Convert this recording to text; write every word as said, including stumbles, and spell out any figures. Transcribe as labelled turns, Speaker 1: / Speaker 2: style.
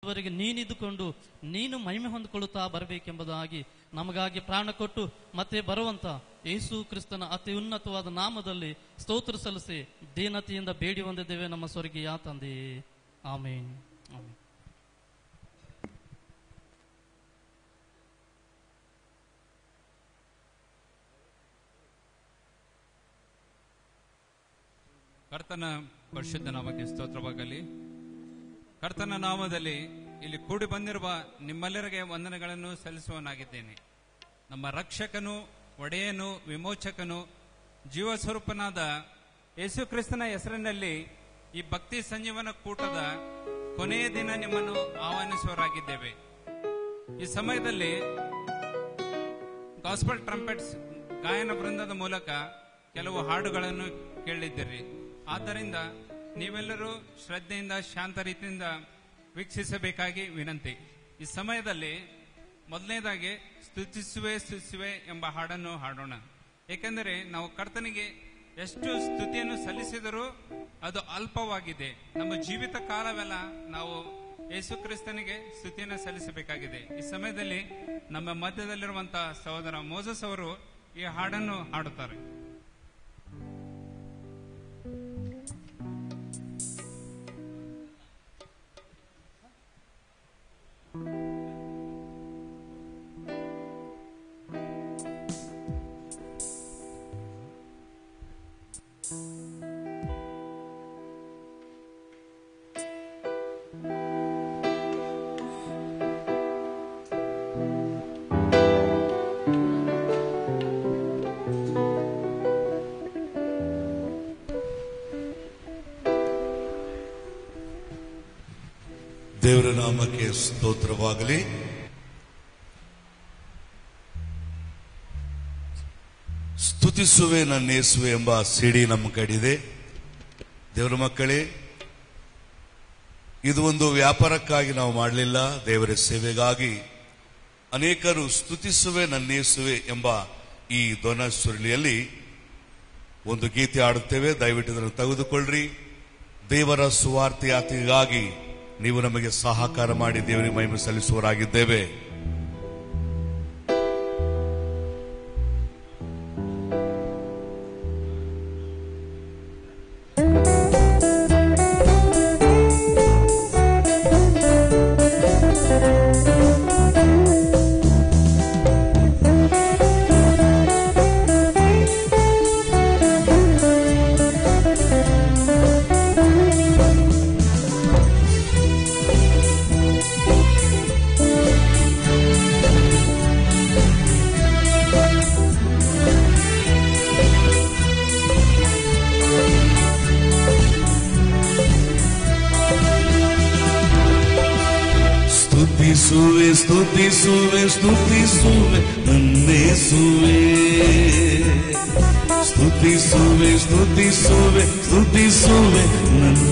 Speaker 1: ಬರುವವರೆಗೆ ನೀನಿದ್ದುಕೊಂಡು ನೀನು ಮಹಿಮೆ ಹೊಂದಿಕೊಳ್ಳುತ್ತಾ ಬರಬೇಕೆಂಬುದಾಗಿ ನಮಗಾಗಿ ಪ್ರಾಣ ಕೊಟ್ಟು ಮತ್ತೆ ಬರುವಂತ ಯೇಸು ಕ್ರಿಸ್ತನ ಅತಿ ಉನ್ನತವಾದ ನಾಮದಲ್ಲಿ ಸ್ತೋತ್ರ ಸಲ್ಲಿಸಿ ದೀನತೆಯಿಂದ ಬೇಡಿ ಹೊಂದಿದ್ದೇವೆ ನಮ್ಮ ಸ್ವರ್ಗೀಯ ತಂದೆಯೇ. ಆಮೇನ್. ಆಮೇನ್.
Speaker 2: ಕರ್ತನ ಪರಿಶುದ್ಧ ನಾಮಕ್ಕೆ ಸ್ತೋತ್ರವಾಗಲಿ. ಕರ್ತನ ನಾಮದಲ್ಲಿ ಇಲ್ಲಿ ಕೂಡಿ ಬಂದಿರುವ ನಿಮ್ಮೆಲ್ಲರಿಗೆ ವಂದನೆಗಳನ್ನು ಸಲ್ಲಿಸುವನಾಗಿದ್ದೇನೆ. ನಮ್ಮ ರಕ್ಷಕನು, ಒಡೆಯನು, ವಿಮೋಚಕನು, ಜೀವ ಸ್ವರೂಪನಾದ ಯೇಸು ಕ್ರಿಸ್ತನ ಹೆಸರಿನಲ್ಲಿ ಈ ಭಕ್ತಿ ಸಂಜೀವನ ಕೂಟದ ಕೊನೆಯ ದಿನ ನಿಮ್ಮನ್ನು ಆಹ್ವಾನಿಸುವರಾಗಿದ್ದೇವೆ. ಈ ಸಮಯದಲ್ಲಿ ಗಾಸ್ಪಲ್ ಟ್ರಂಪೆಟ್ಸ್ ಗಾಯನ ಬೃಂದದ ಮೂಲಕ ಕೆಲವು ಹಾಡುಗಳನ್ನು ಕೇಳಿದ್ದೀರಿ. ಆದ್ದರಿಂದ ನೀವೆಲ್ಲರೂ ಶ್ರದ್ಧೆಯಿಂದ ಶಾಂತ ರೀತಿಯಿಂದ ವೀಕ್ಷಿಸಬೇಕಾಗಿ ವಿನಂತಿ. ಈ ಸಮಯದಲ್ಲಿ ಮೊದಲನೇದಾಗಿ ಸ್ತುತಿಸುವೆ ಸ್ತುತಿಸುವೆ ಎಂಬ ಹಾಡನ್ನು ಹಾಡೋಣ. ಏಕೆಂದರೆ ನಾವು ಕರ್ತನಿಗೆ ಎಷ್ಟು ಸ್ತುತಿಯನ್ನು ಸಲ್ಲಿಸಿದರೂ ಅದು ಅಲ್ಪವಾಗಿದೆ. ನಮ್ಮ ಜೀವಿತ ಕಾಲವೆಲ್ಲ ನಾವು ಯೇಸು ಕ್ರಿಸ್ತನಿಗೆ ಸ್ತುತಿಯನ್ನು ಸಲ್ಲಿಸಬೇಕಾಗಿದೆ. ಈ ಸಮಯದಲ್ಲಿ ನಮ್ಮ ಮಧ್ಯದಲ್ಲಿರುವಂತಹ ಸಹೋದರ ಮೋಸಸ್ ಅವರು ಈ ಹಾಡನ್ನು ಹಾಡುತ್ತಾರೆ.
Speaker 3: ದೇವರ ನಾಮಕ್ಕೆ ಸ್ತೋತ್ರವಾಗಲಿ. ಸ್ತುತಿಸುವೆ ನನ್ನ ಯೇಸುವೆ ಎಂಬ ಸಿಡಿ ನಮ್ಮ ಕಡಿದೆ. ದೇವರ ಮಕ್ಕಳೇ, ಇದು ಒಂದು ವ್ಯಾಪಾರಕ್ಕಾಗಿ ನಾವು ಮಾಡಲಿಲ್ಲ, ದೇವರ ಸೇವೆಗಾಗಿ. ಅನೇಕರು ಸ್ತುತಿಸುವೆ ನನ್ನ ಯೇಸುವೆ ಎಂಬ ಈ ಧ್ವನ ಸುರುಳಿಯಲ್ಲಿ ಒಂದು ಗೀತೆ ಆಡುತ್ತೇವೆ. ದಯವಿಟ್ಟು ಇದನ್ನು ತೆಗೆದುಕೊಳ್ಳ್ರಿ. ದೇವರ ಸುವಾರ್ತೆ ಯಾತ್ರೆಗಾಗಿ ನೀವು ನಮಗೆ ಸಹಕಾರ ಮಾಡಿ ದೇವರಿಗೆ ಮಹಿಮೆ ಸಲ್ಲಿಸುವರಾಗಿದ್ದೇವೆ. ಸ್ತುತಿಸುವೆ ಸ್ತುತಿಸುವೆ ಸ್ತುತಿಸುವೆ ನನ್ನೇಸುವೆ, ಸ್ತುತಿಸುವೆ ಸ್ತುತಿಸುವೆ ಸ್ತುತಿಸುವೆ ನನ್ನ